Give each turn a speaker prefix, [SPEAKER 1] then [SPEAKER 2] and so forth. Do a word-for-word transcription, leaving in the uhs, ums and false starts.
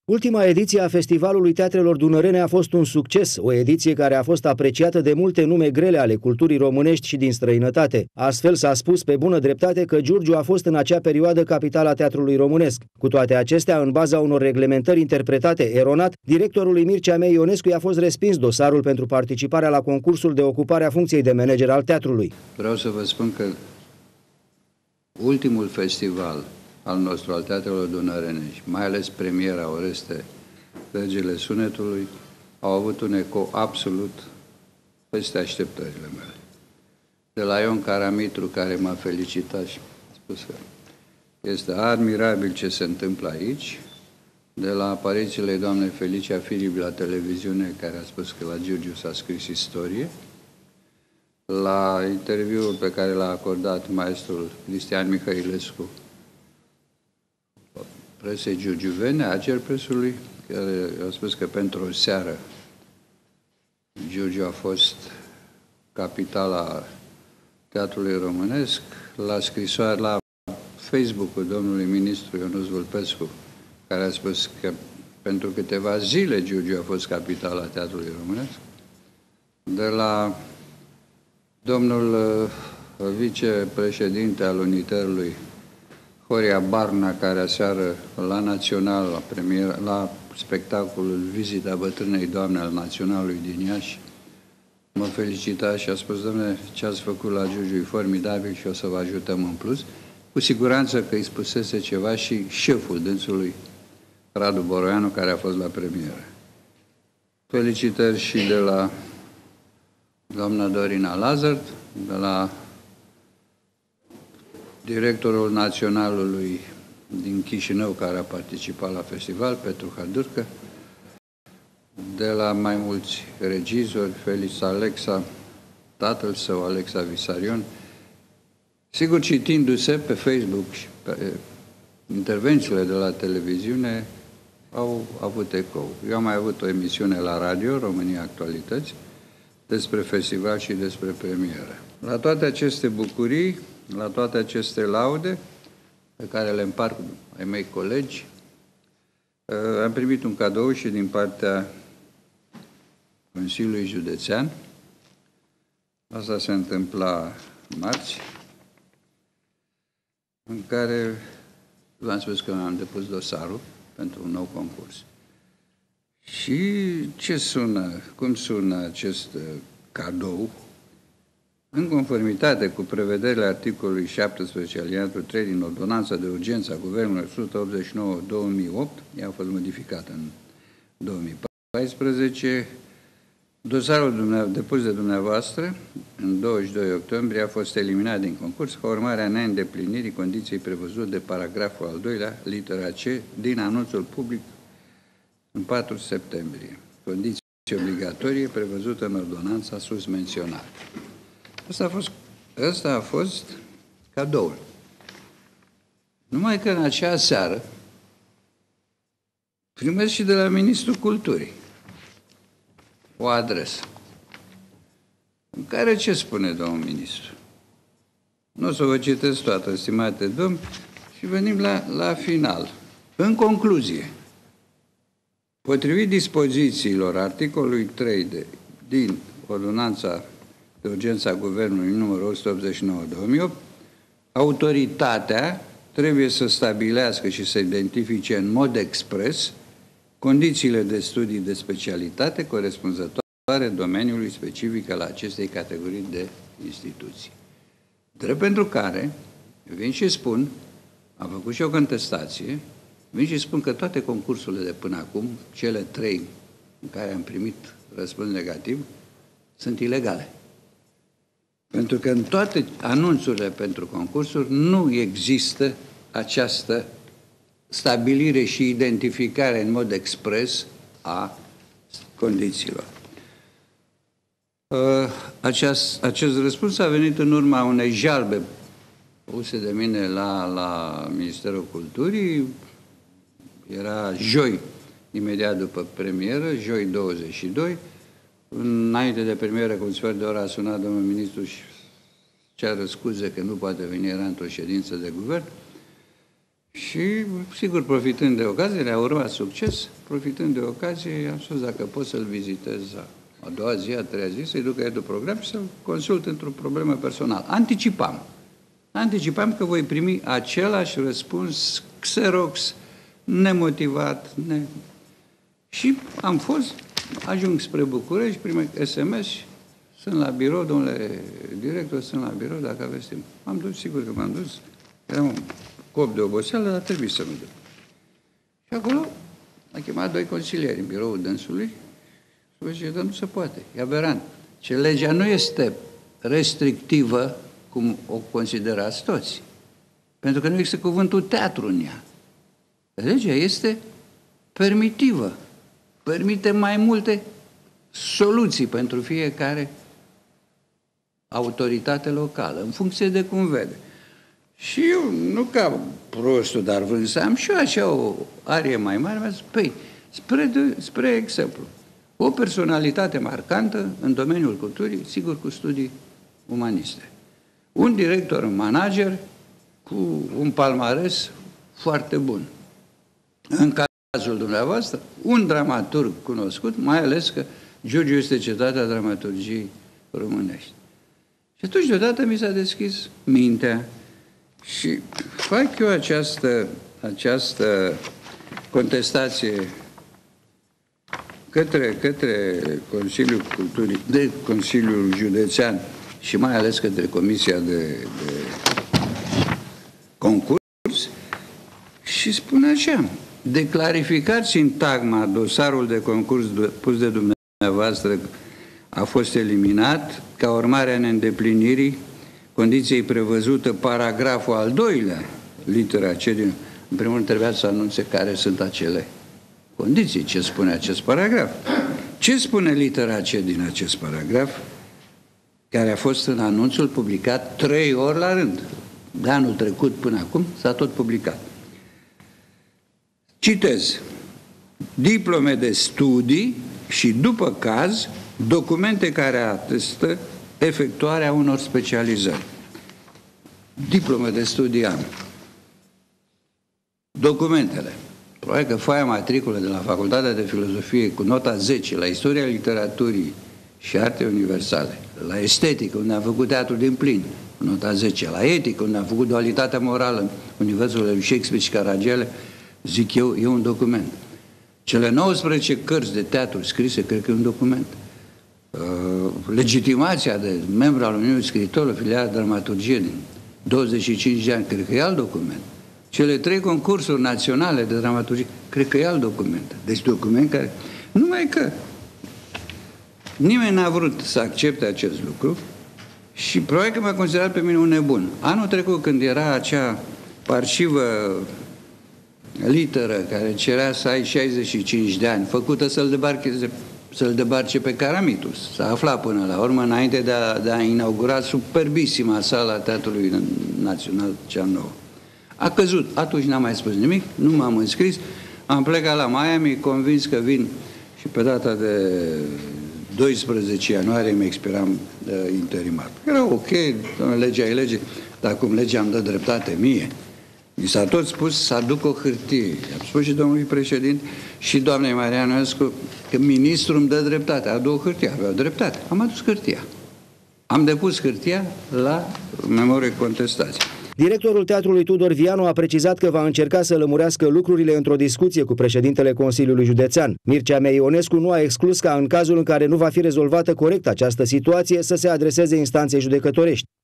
[SPEAKER 1] Ultima ediție a Festivalului Teatrelor Dunărene a fost un succes, o ediție care a fost apreciată de multe nume grele ale culturii românești și din străinătate. Astfel s-a spus pe bună dreptate că Giurgiu a fost în acea perioadă capitala teatrului românesc. Cu toate acestea, în baza unor reglementări interpretate eronat, directorului Mircea Mei Ionescu i-a fost respins dosarul pentru participarea la concursul de ocupare a funcției de manager al teatrului.
[SPEAKER 2] Vreau să vă spun că ultimul festival al nostru, al Teatrelor Dunărene, și mai ales premiera Oreste, Regele Sunetului, au avut un eco absolut peste așteptările mele. De la Ion Caramitru, care m-a felicitat și a spus că este admirabil ce se întâmplă aici, de la aparițiile doamnei Felicia Filip la televiziune, care a spus că la Giurgiu s-a scris istorie, la interviul pe care l-a acordat maestrul Cristian Mihailescu presei giurgiuvene, Ager Presului, care a spus că pentru o seară Giurgiu a fost capitala teatrului românesc, la scrisoare, la Facebook-ul domnului ministru Ionuț Vulpescu, care a spus că pentru câteva zile Giurgiu a fost capitala teatrului românesc, de la domnul vicepreședinte al Uniterului, Horia Barna, care aseară la Național, la, premier, la spectacolul Vizita Bătrânei Doamne al Naționalului din Iași, mă felicita și a spus: dom'le, ce ați făcut la Giurgiu e formidabil și o să vă ajutăm în plus. Cu siguranță că îi spusese ceva și șeful dânsului, Radu Boroianu, care a fost la premieră. Felicitări și de la doamna Dorina Lazărt, de la directorul Naționalului din Chișinău, care a participat la festival, Petru Hadurcă, de la mai mulți regizori, Felix Alexa, tatăl său, Alexa Visarion. Sigur, citindu-se pe Facebook și pe intervențiile de la televiziune, au avut ecou. Eu am mai avut o emisiune la radio, România Actualități, despre festival și despre premieră. La toate aceste bucurii, la toate aceste laude pe care le împart cu ai mei colegi, am primit un cadou și din partea Consiliului Județean. Asta se întâmpla marți, în care v-am spus că am depus dosarul pentru un nou concurs. Și ce sună, cum sună acest cadou? În conformitate cu prevederile articolului șaptesprezece alineatul trei din Ordonanța de Urgență a Guvernului o sută optzeci și nouă două mii opt, ea a fost modificată în două mii paisprezece, dosarul depus de dumneavoastră în douăzeci și doi octombrie a fost eliminat din concurs ca urmare a neîndeplinirii condiției prevăzute de paragraful al doilea, litera C, din anunțul public în patru septembrie. Condiții obligatorie prevăzută în ordonanța sus menționată. Asta a fost, asta a fost cadoul. Numai că în acea seară primesc și de la Ministrul Culturii o adresă în care ce spune domnul ministru? Nu o să vă citesc toată, stimate domn, și venim la, la final. În concluzie, potrivit dispozițiilor articolului trei de, din Ordonanța de Urgență a Guvernului numărul o sută optzeci și nouă două mii opt, autoritatea trebuie să stabilească și să identifice în mod expres condițiile de studii de specialitate corespunzătoare domeniului specific al acestei categorii de instituții. Drept pentru care vin și spun, am făcut și o contestație, vin și spun că toate concursurile de până acum, cele trei în care am primit răspuns negativ, sunt ilegale. Pentru că în toate anunțurile pentru concursuri nu există această stabilire și identificare în mod expres a condițiilor. Aceast, acest răspuns a venit în urma unei jalbe puse de mine la, la Ministerul Culturii. Era joi, imediat după premieră, joi douăzeci și doi. Înainte de premieră, cu un sfert de oră, a sunat domnul ministru și ceară scuze că nu poate veni, era într-o ședință de guvern. Și, sigur, profitând de ocazie, le-a urmat succes, profitând de ocazie, am spus dacă pot să-l vizitez a doua zi, a treia zi, să-i duc de program și să-l consult într-o problemă personală. Anticipam. Anticipam că voi primi același răspuns Xerox, nemotivat, ne... și am fost, ajung spre București, primesc S M S, sunt la birou, domnule director, sunt la birou, dacă aveți timp. M-am dus, sigur că m-am dus, eram un cop de oboseală, dar trebuie să mă duc. Și acolo a chemat doi consilieri în biroul dânsului și zice, dar nu se poate, e aberant. Ce legea nu este restrictivă, cum o considerați toți, pentru că nu există cuvântul teatru în ea. Legea este permitivă, permite mai multe soluții pentru fiecare autoritate locală, în funcție de cum vede. Și eu, nu ca prostul, dar vrând să am și eu așa o arie mai mare, mi-a zis, păi, spre, de, spre exemplu, o personalitate marcantă în domeniul culturii, sigur cu studii umaniste. Un director manager cu un palmares foarte bun. În cazul dumneavoastră, un dramaturg cunoscut, mai ales că Giurgiu este cetatea dramaturgiei românești. Și atunci, deodată, mi s-a deschis mintea și fac eu această, această contestație către, către Consiliul Culturii, de Consiliul Județean și mai ales către Comisia de, de Concurs și spun așa, de clarificat sintagma, dosarul de concurs pus de dumneavoastră a fost eliminat ca urmare a neîndeplinirii condiției prevăzută paragraful al doilea, litera C din... În primul rând trebuia să anunțe care sunt acele condiții, ce spune acest paragraf. Ce spune litera C din acest paragraf, care a fost în anunțul publicat trei ori la rând. De anul trecut până acum s-a tot publicat. Citez. Diplome de studii și, după caz, documente care atestă efectuarea unor specializări. Diplome de studii am. Documentele. Probabil că foaia matriculă de la Facultatea de Filozofie cu nota zece la Istoria Literaturii și Arte Universale, la Estetică, unde am făcut teatru din plin, cu nota zece, la Etică, unde am făcut dualitatea morală în universul lui Shakespeare și Caragiale, zic eu, e un document. Cele nouăsprezece cărți de teatru scrise, cred că e un document. Uh, legitimația de membru al Uniunii Scriitorilor, filiala dramaturgie din douăzeci și cinci de ani, cred că e alt document. Cele trei concursuri naționale de dramaturgie, cred că e alt document. Deci document care... Numai că nimeni n-a vrut să accepte acest lucru și probabil că m-a considerat pe mine un nebun. Anul trecut, când era acea parșivă literă care cerea să ai șaizeci și cinci de ani, făcută să-l debarce, să-l debarce pe Caramitus. S-a aflat până la urmă, înainte de a, de a inaugura superbisima sala Teatrului Național cea nouă. A căzut. Atunci n-am mai spus nimic, nu m-am înscris, am plecat la Miami, convins că vin și pe data de doisprezece ianuarie mi expiram uh, interimar. Era ok, legea e lege, dar cum legea îmi dă dreptate mie, mi s-a tot spus să aduc o hârtie. I-am spus și domnului președinte și doamnei Marianoescu că ministrul îmi dă dreptate. Aduc o hârtie, aveau dreptate. Am adus hârtia. Am depus hârtia la memorie contestație.
[SPEAKER 1] Directorul Teatrului Tudor Vianu a precizat că va încerca să lămurească lucrurile într-o discuție cu președintele Consiliului Județean. Mircea Meionescu nu a exclus ca în cazul în care nu va fi rezolvată corect această situație să se adreseze instanței judecătorești.